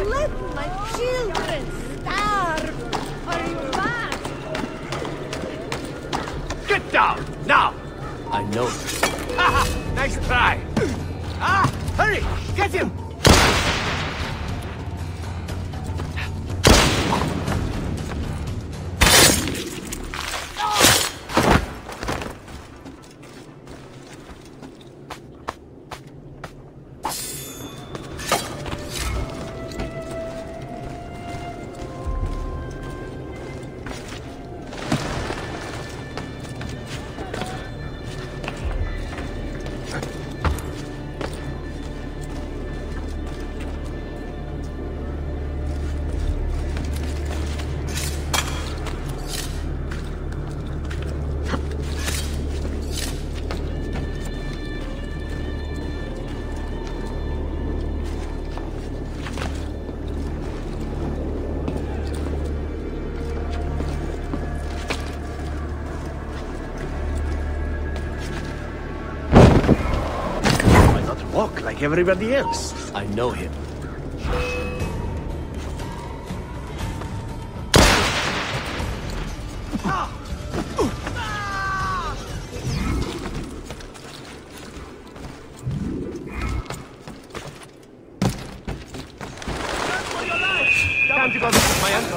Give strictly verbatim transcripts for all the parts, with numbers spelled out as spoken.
let my children starve! Are you mad? Get down, now! I know. Haha! Nice try! Ah! Hurry! Get him! Walk like everybody else. I know him. Time to go visit my uncle.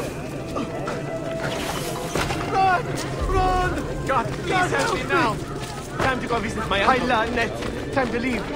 Run! Run! God, please help me now. Time to go visit my uncle. Hi, Net. Time to leave.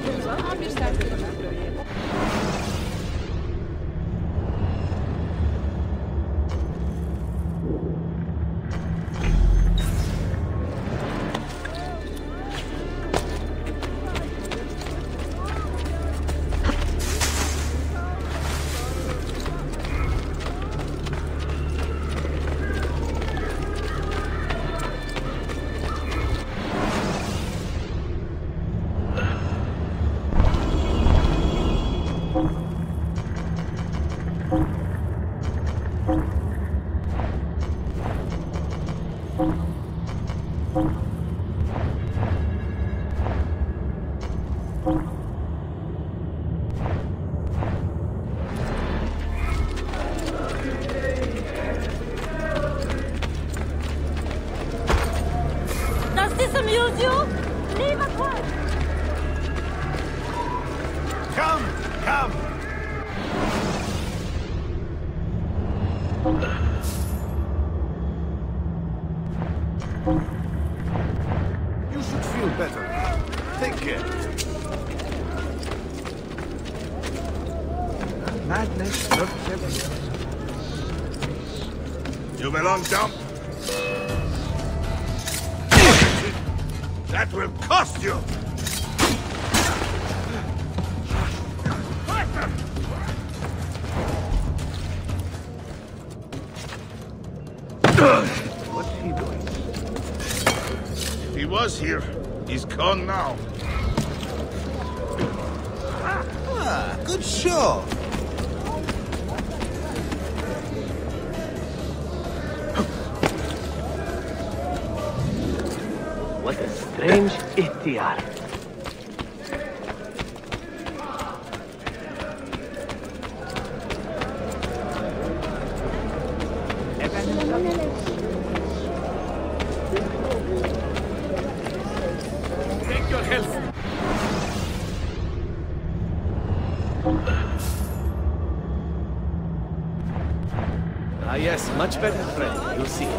Does this amuse you? Leave at once! Come! Come! You should feel better. Take care. Madness lurks everywhere. You belong down. That will cost you! What's he doing? If he was here, he's gone now. Ah, good show. What a strange idiot. Take your health. Ah yes, much better, friend. You'll see.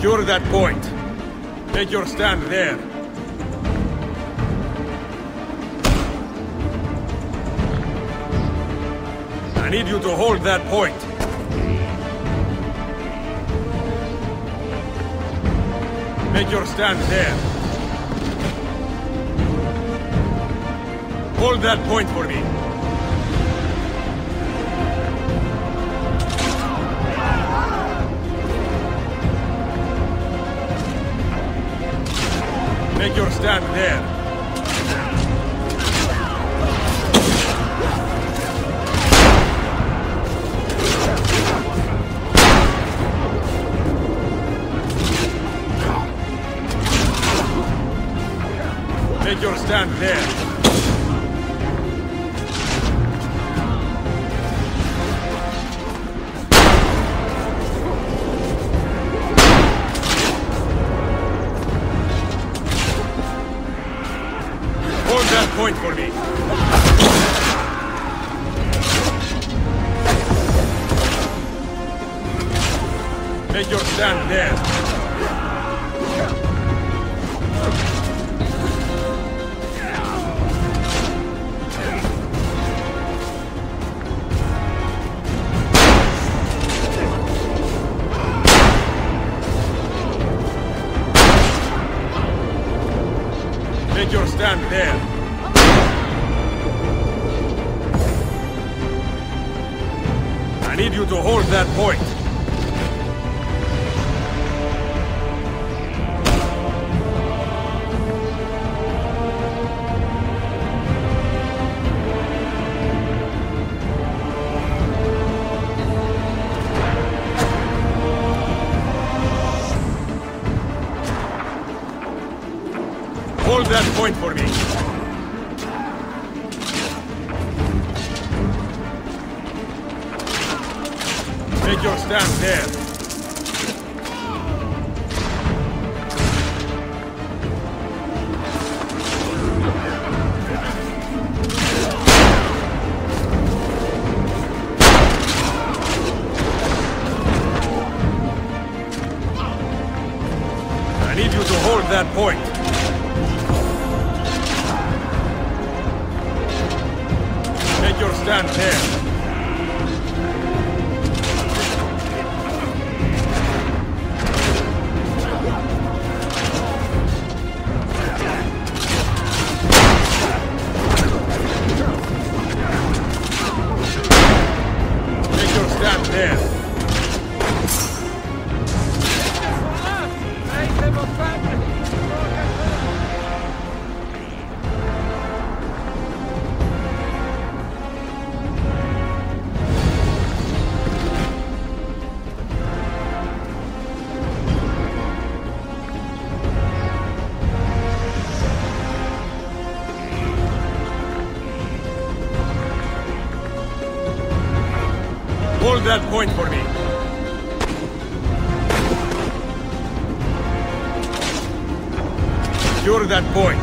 Secure that point. Take your stand there. I need you to hold that point. Make your stand there. Hold that point for me. Make your stand there. Make your stand there. Hold that point for me. Make your stand there. Make your stand there. I need you to hold that point. Hold that point for me. Make your stand there. I need you to hold that point. Make your stand there. Make your stand there. Hold that point for me. Secure that point.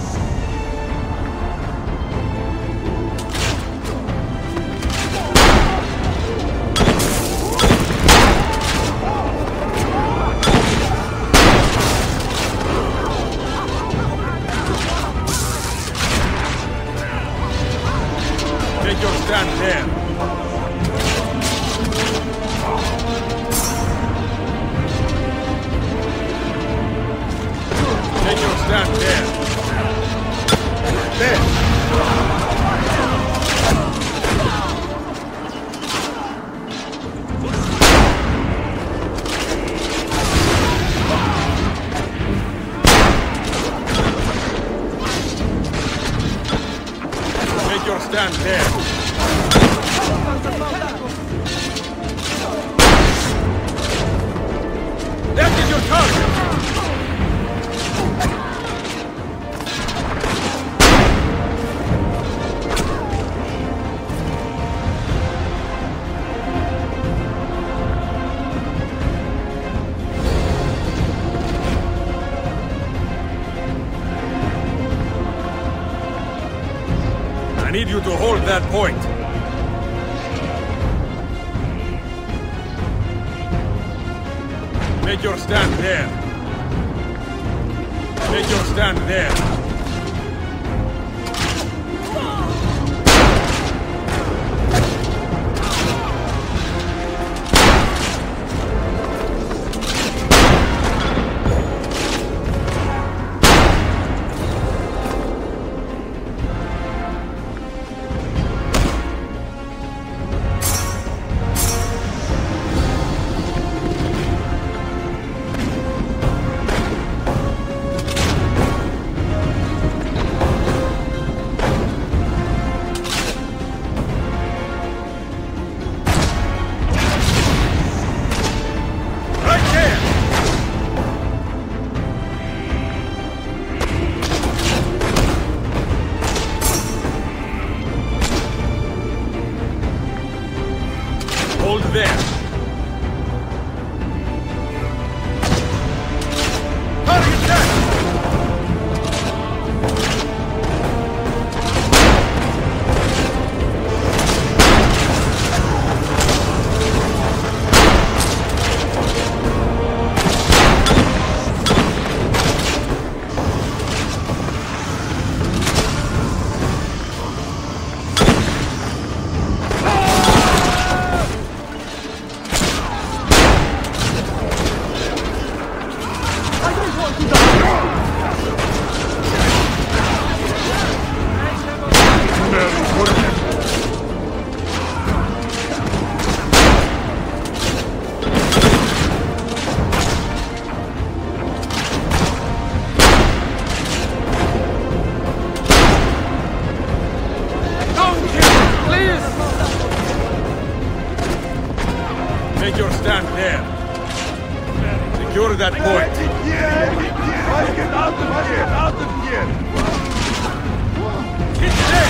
Make your stand there. Make your stand there. There. Make your stand there. That is your target. I need you to hold that point. Make Make your stand there. Make your stand there. Hold there. Target down! Make your stand there. Secure that point. Get out of here! Out of here! Get there!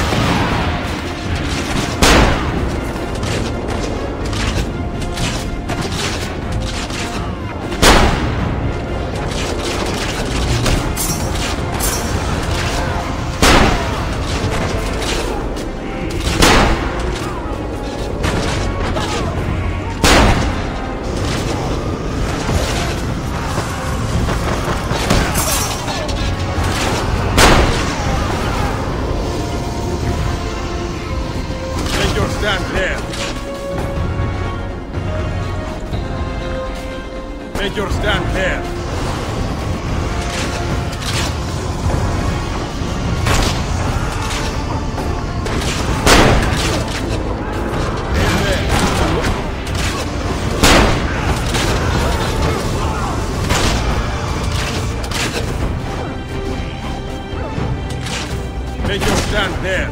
Stand there. Make your stand there. Make your stand there.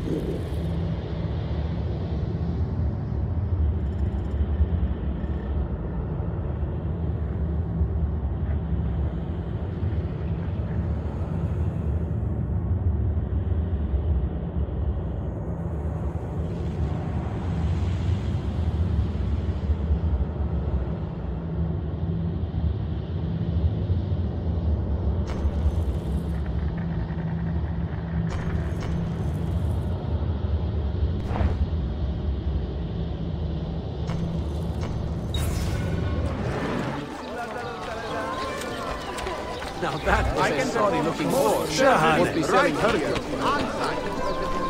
Now that was I a sorry looking horse. Shahan would be selling her here.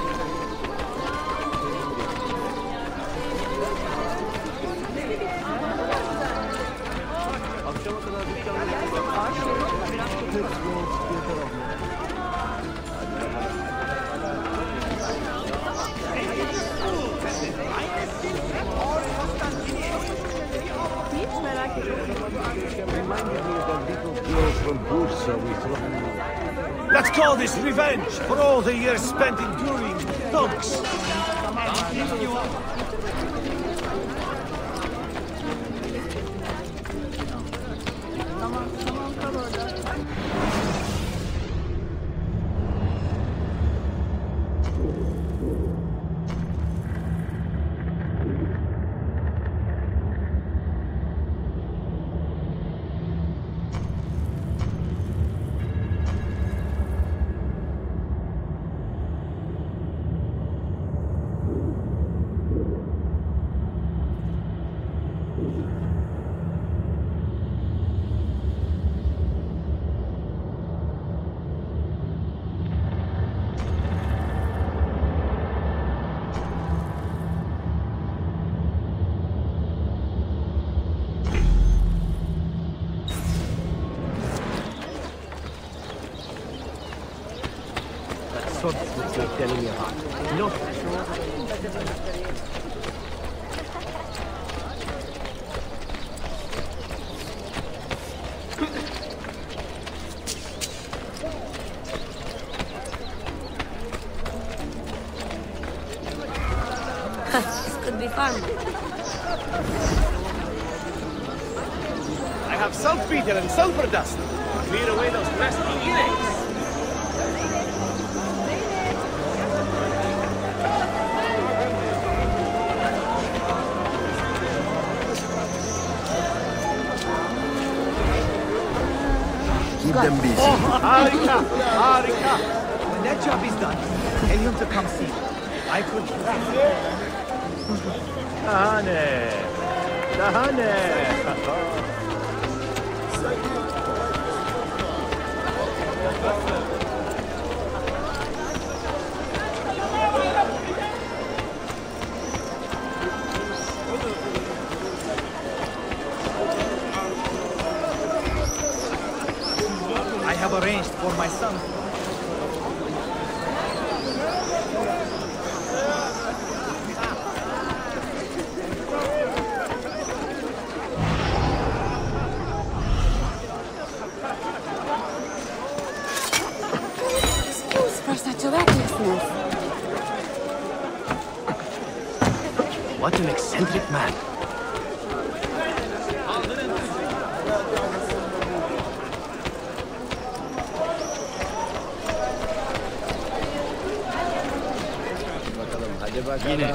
Let's call this revenge for all the years spent enduring thugs. Sort of you're telling me about. No. This could be fun. I have saltpeter and sulfur dust. Clear away those nasty earaches. Keep them busy. Oh, Harika! Harika! When that job is done, tell him to come see me. I could... Dahane! Dahane! I have arranged for my son. Excuse for such a recklessness. What an eccentric man. Yine.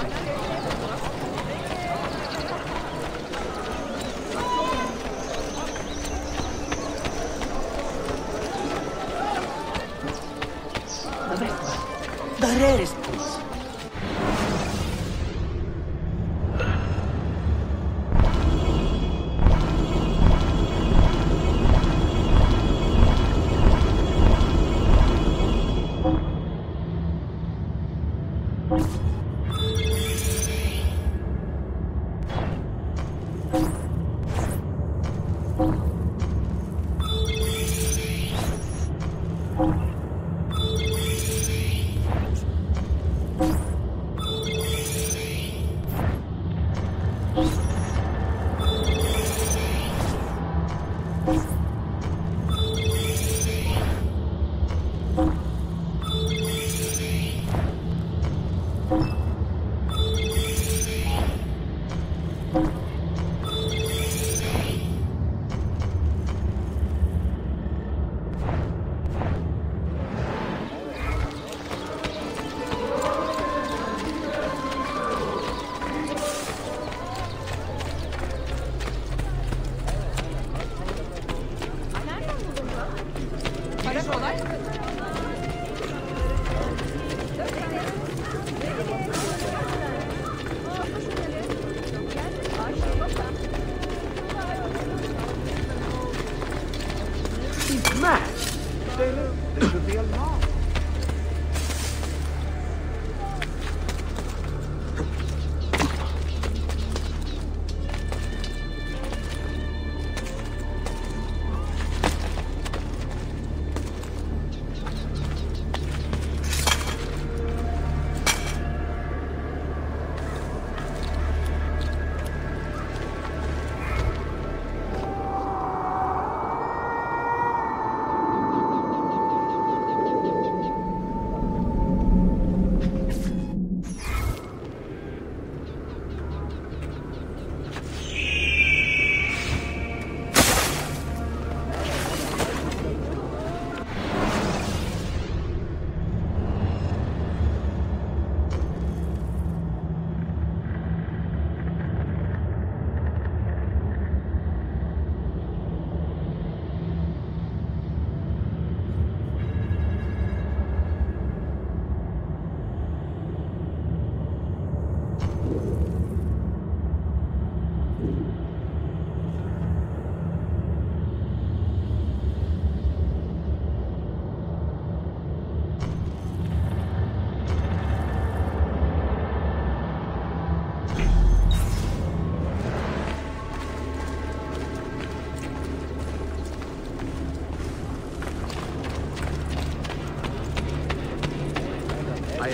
The rarest piece.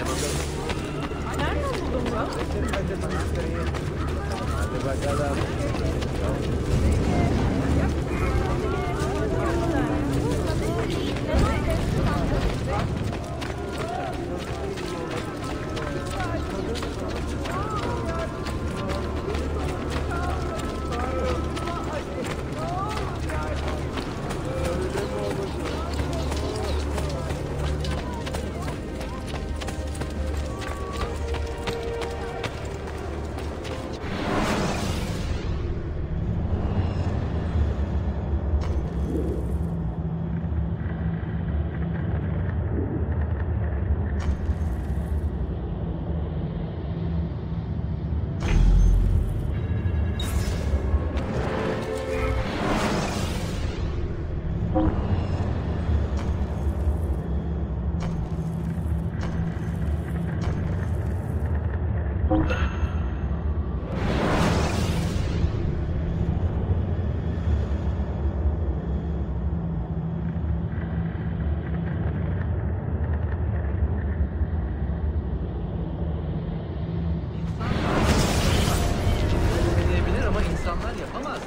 Deneyebilir ama insanlar yapamaz.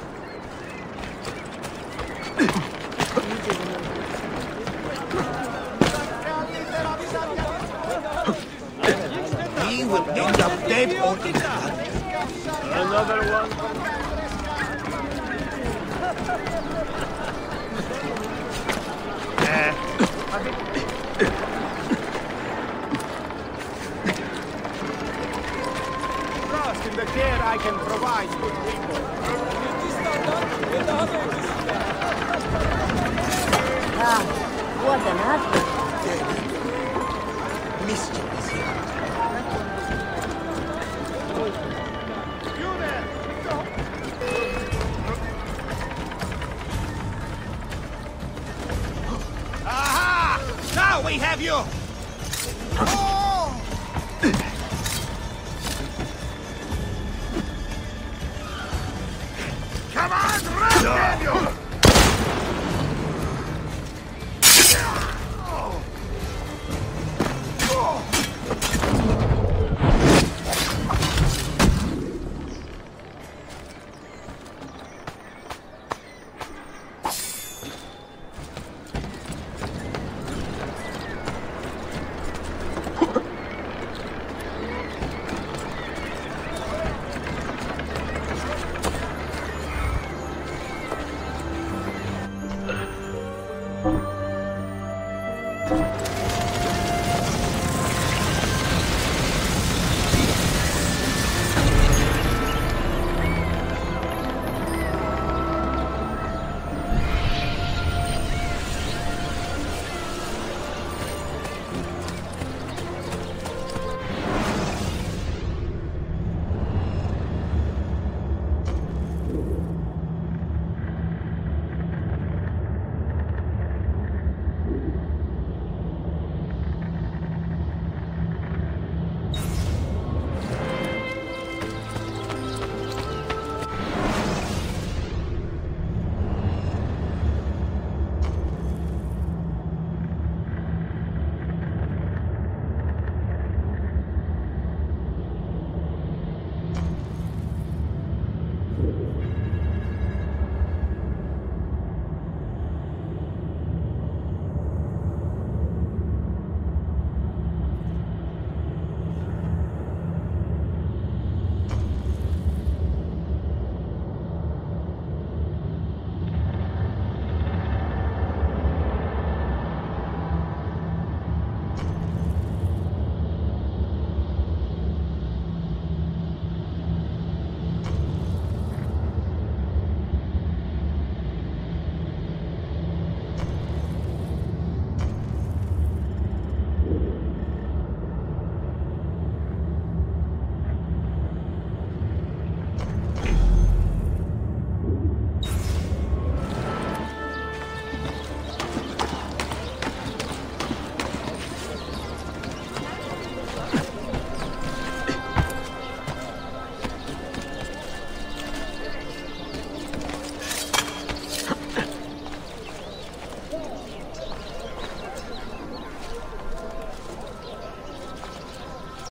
We will end up dead or Another one. Trust in the care I can provide, good people. Ah, what an advert. mischief is here. You there! Aha! Now we have you!